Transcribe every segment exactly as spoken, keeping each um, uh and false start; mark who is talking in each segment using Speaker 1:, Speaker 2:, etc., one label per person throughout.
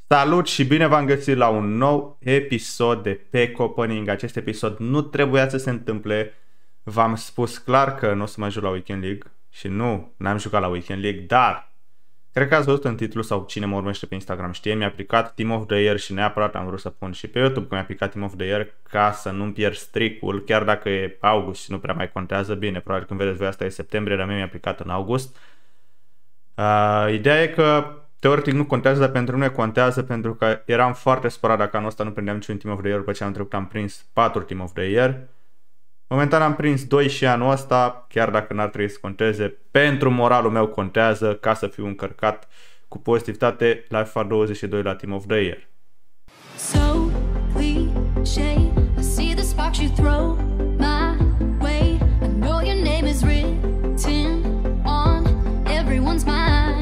Speaker 1: Salut și bine v-am găsit la un nou episod de Pack Opening. Acest episod nu trebuia să se întâmple. V-am spus clar că nu o să mai joc la Weekend League și nu, n-am jucat la Weekend League, dar cred că ați văzut în titlu sau cine mă urmește pe Instagram știe, mi-a aplicat Team of the Year și neapărat am vrut să pun și pe YouTube că mi-a aplicat Team of the Year ca să nu-mi pierd streak-ul, chiar dacă e august și nu prea mai contează. Bine, probabil când vedeți voi asta e septembrie, dar mie mi-a aplicat în august. Uh, ideea e că teoretic nu contează, dar pentru mine contează pentru că eram foarte supărat dacă anul ăsta nu prindeam niciun Team of the Year, după ce am trecut am prins patru Team of the Year. Momentan am prins doi și anul ăsta, chiar dacă n-ar trebui să conteze, pentru moralul meu contează ca să fiu încărcat cu pozitivitate la FIFA douăzeci și doi la Team of the Year.
Speaker 2: So cliché, I see the sparks you throw my way. I know your name is written on everyone's mind.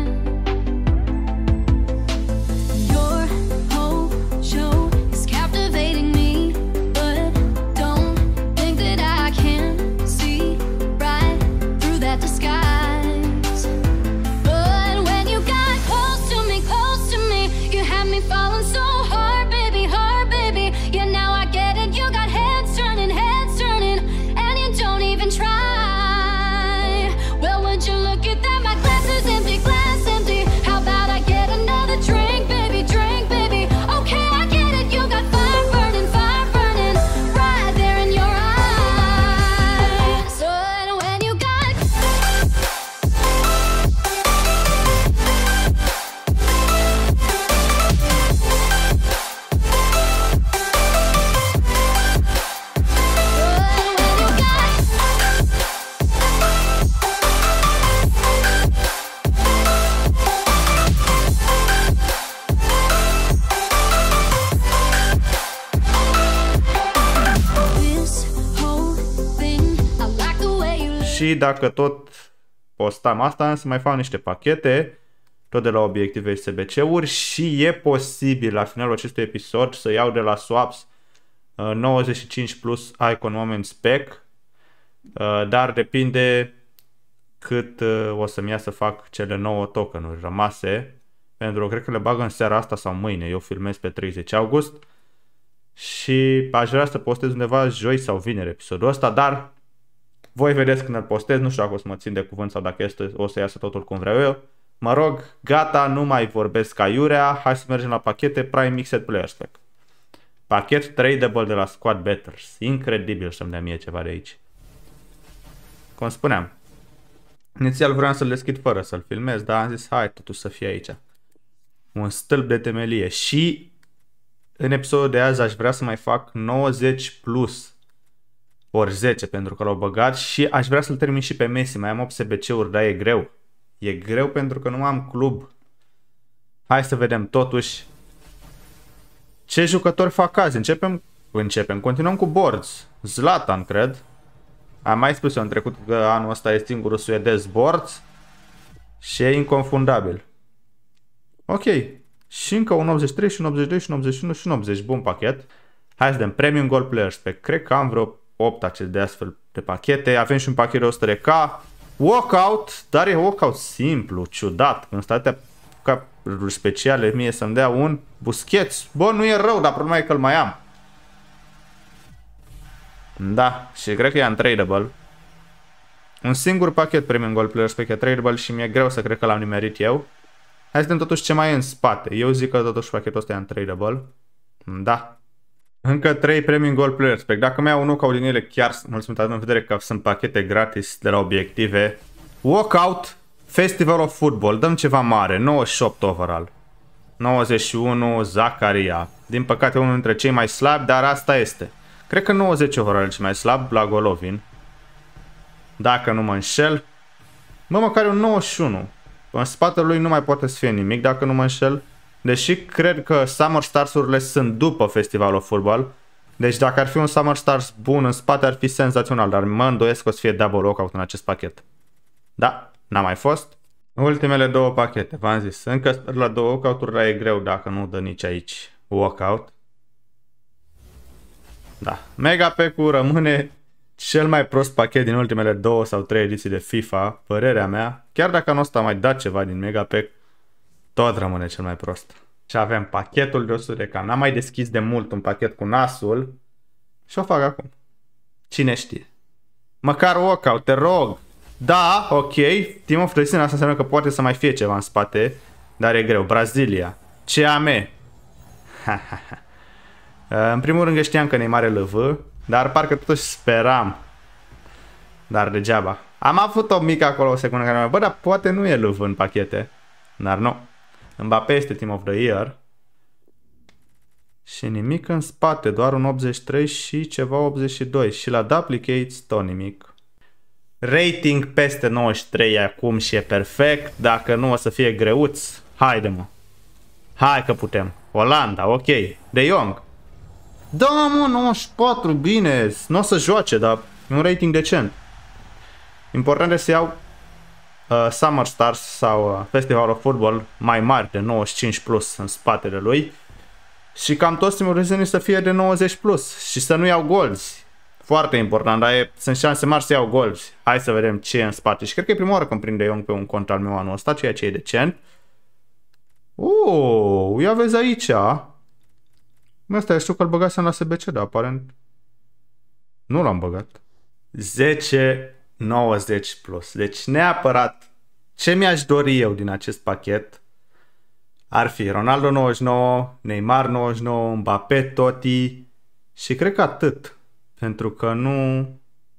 Speaker 2: Your whole show is captivating me, but don't think that I can see right through that disguise. But when you got close to me, close to me, you had me falling so hard, baby, hard, baby. Yeah, now I get it, you got heads turning, heads turning, and you don't even try. Well, would you look at that, my glass is empty, glass empty. How about I get another drink, baby, drink, baby. Okay, I get it, you got fire burning, fire burning, right there in your eyes. So and when you got
Speaker 1: Și dacă tot postam asta, să mai fac niște pachete, tot de la obiective S B C-uri și e posibil la finalul acestui episod să iau de la Swaps uh, nouăzeci și cinci plus Icon Moment Spec, uh, dar depinde cât uh, o să-mi ia să fac cele nouă tokenuri rămase, pentru că cred că le bag în seara asta sau mâine, eu filmez pe treizeci august și aș vrea să postez undeva joi sau vineri episodul ăsta, dar voi vedeți când îl postez, nu știu dacă o să mă țin de cuvânt sau dacă este, o să iasă totul cum vreau eu. Mă rog, gata, nu mai vorbesc aiurea, hai să mergem la pachete Prime Mixed Players Pack. Pachet tradable de la Squad Betters. Incredibil să-mi dea mie ceva de aici. Cum spuneam, inițial vreau să-l deschid fără să-l filmez, dar am zis hai totuși să fie aici. Un stâlp de temelie. Și în episodul de azi aș vrea să mai fac nouăzeci plus ori zece pentru că l-au băgat și aș vrea să-l termin și pe Messi. Mai am opt S B C-uri, dar e greu. E greu pentru că nu am club. Hai să vedem totuși ce jucători fac azi. Începem, începem. Continuăm cu boards. Zlatan, cred. Am mai spus eu în trecut că anul ăsta e singurul suedez boards și e inconfundabil. Ok. Și încă un optzeci și trei și un optzeci și doi și un optzeci și unu și un optzeci. Bun pachet. Hai să dăm Premium Gold Players Pack. Cred că am vreo opt acest de astfel de pachete. Avem și un pachet de o sută de K. Walkout, dar e walkout simplu, ciudat. Când state ca speciale mie să-mi dea un Busquets. Bă, nu e rău, dar problema e că îl mai am. Da, și cred că e untradable. Un singur pachet Premium Gold Players Pack e tradable și mi-e greu să cred că l-am nimerit eu. Hai să vedem totuși ce mai e în spate. Eu zic că totuși pachetul ăsta e untradable. Da. Încă trei Premium Gold Players Pack. Dacă mi-au un knockout din ele, chiar mulțumit în vedere că sunt pachete gratis de la obiective. Walkout, Festival of Football. Dăm ceva mare. nouăzeci și opt overall. nouăzeci și unu Zakaria. Din păcate unul dintre cei mai slabi, dar asta este. Cred că nouăzeci overall e cel mai slab la Golovin. Dacă nu mă înșel. Mă, măcar e un nouăzeci și unu. În spatele lui nu mai poate să fie nimic dacă nu mă înșel. Deși cred că Summer Stars-urile sunt după Festivalul Football. Deci dacă ar fi un Summer Stars bun în spate ar fi senzațional. Dar mă îndoiesc că o să fie double walkout în acest pachet. Da, n-a mai fost. Ultimele două pachete, v-am zis. Încă la două walkout-uri, dar e greu dacă nu dă nici aici walkout. Da, Mega Pack-ul rămâne cel mai prost pachet din ultimele două sau trei ediții de FIFA, părerea mea. Chiar dacă anul ăsta a mai dat ceva din Mega Pack, tot rămâne cel mai prost. Și avem pachetul de o sută de K. N-am mai deschis de mult un pachet cu nasul. Și o fac acum. Cine știe? Măcar walkout, te rog. Da, ok. Team of the Season, asta înseamnă că poate să mai fie ceva în spate. Dar e greu. Brazilia. C A M. În primul rând știam că Neymar e L V. Dar parcă totuși speram. Dar degeaba. Am avut o mică acolo o secundă care mi-a bă, dar poate nu e L V în pachete. Dar nu. Mbappé este Team of the Year. Și nimic în spate, doar un optzeci și trei și ceva optzeci și doi. Și la duplicates tot nimic. Rating peste nouăzeci și trei acum și e perfect. Dacă nu o să fie greuț, haide mă. Hai că putem. Olanda, ok. De Jong. Da mă, nouăzeci și patru, bine. Nu o să joace, dar e un rating decent. Important e să iau uh, Summer Stars sau uh, Festival of Football mai mari de nouăzeci și cinci plus în spatele lui. Și cam toți timurile să fie de nouăzeci plus și să nu iau golzi. Foarte important, dar e, sunt șanse mari să iau golzi. Hai să vedem ce e în spate. Și cred că e prima oară când prinde Young pe un cont al meu anul ăsta, ceea ce e decent. Oh, ia vezi aici. Ăsta știu că îl băgasem la S B C, dar aparent nu l-am băgat. zece nouăzeci plus. Deci neapărat ce mi-aș dori eu din acest pachet ar fi Ronaldo nouăzeci și nouă, Neymar nouăzeci și nouă, Mbappé, Totti și cred că atât. Pentru că nu...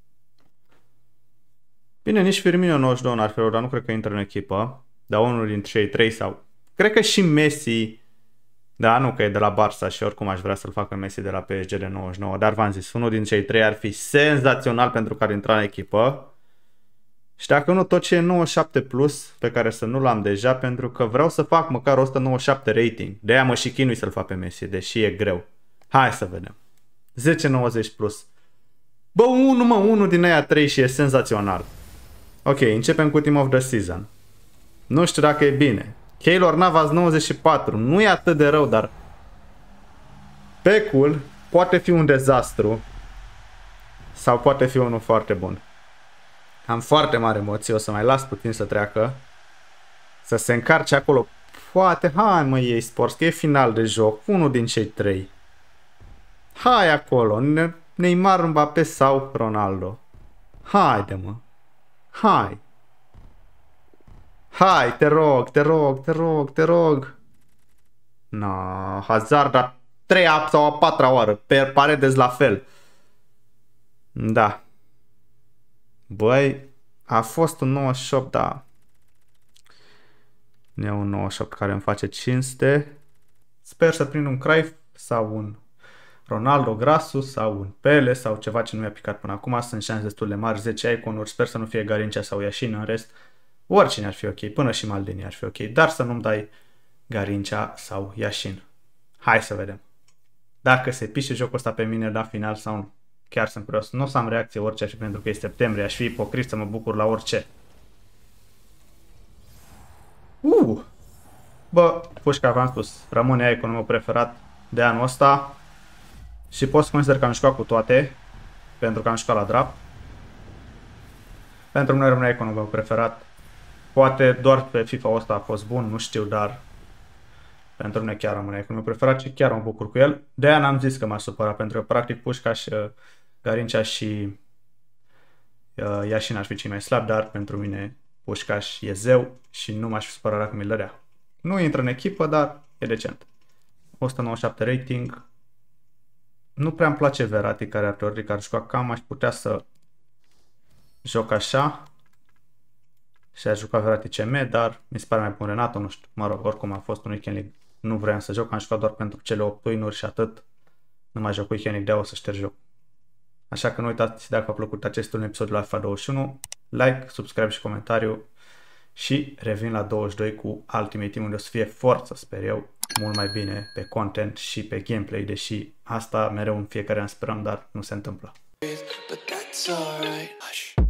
Speaker 1: Bine, nici Firmino nouăzeci și doi n-ar fi rău, dar nu cred că intră în echipă. Dar unul dintre cei trei sau... Cred că și Messi... Da, nu că e de la Barça și oricum aș vrea să-l facă Messi de la P S G de nouăzeci și nouă. Dar v-am zis, unul din cei trei ar fi senzațional pentru că ar intra în echipă. Și dacă nu, tot ce e nouăzeci și șapte plus, pe care să nu l-am deja, pentru că vreau să fac măcar o sută nouăzeci și șapte rating. De-aia mă și chinui să-l fac pe Messi, deși e greu. Hai să vedem. zece nouăzeci plus. Bă, unul mă, unul din aia trei și e senzațional. Ok, începem cu Team of the Season. Nu știu dacă e bine. Keylor Navas nouăzeci și patru. Nu e atât de rău, dar... Pecul poate fi un dezastru. Sau poate fi unul foarte bun. Am foarte mare emoție, o să mai las puțin să treacă. Să se încarce acolo. Poate, hai mă ei sports, că e final de joc. Unul din cei trei. Hai acolo. Neymar, Mbappé sau Ronaldo. Haide mă. Hai. Hai, te rog, te rog, te rog, te rog. No, Hazard a treia sau a patra oară. Pe Paredes la fel. Da. Băi, a fost un nouăzeci și opt, dar... E un nouăzeci și opt care îmi face cinste. Sper să prind un Cruyff sau un Ronaldo Grasus sau un Pele sau ceva ce nu mi-a picat până acum. Sunt șanse destul de mari, zece iconuri. Sper să nu fie Garrincha sau Yashin, în rest oricine ar fi ok, până și Maldini ar fi ok. Dar să nu-mi dai Garrincha sau Yashin. Hai să vedem. Dacă se pișe jocul ăsta pe mine la final sau nu. Chiar sunt curios. Nu o să am reacție orice și pentru că e septembrie. Aș fi ipocrit să mă bucur la orice. Uh! Bă, pușca, v-am spus, rămâne iconul meu preferat de anul ăsta. Și pot să consider că am jucat cu toate. Pentru că am jucat la draft. Pentru mine rămâne iconul meu preferat. Poate doar pe FIFA ăsta a fost bun, nu știu, dar... Pentru mine chiar rămâne iconul meu preferat și chiar mă bucur cu el. De-aia n-am zis că m-a supărat, pentru că practic Pușcaș, Garrincha și uh, Yashin ar fi cei mai slabi, dar pentru mine Pușcaș e zeu și nu m-aș fi supărat dacă mi-l dărea. Nu intră în echipă, dar e decent. o sută nouăzeci și șapte rating. Nu prea îmi place Verratti, care ar teoretic care juca cam, aș putea să joc așa. Și aș juca Verratti C M, dar mi se pare mai bun Renato, nu știu. Mă rog, oricum a fost un weekend league. Nu vreau să joc, am jucat doar pentru cele opt win-uri și atât. Nu mai joc weekend league, de-aia o să șterg joc. Așa că nu uitați, dacă v-a plăcut acest un episod la FIFA douăzeci și unu, like, subscribe și comentariu. Și revin la douăzeci și doi cu Ultimate Team, unde o să fie forță, sper eu, mult mai bine pe content și pe gameplay, deși asta mereu în fiecare an sperăm, dar nu se întâmplă.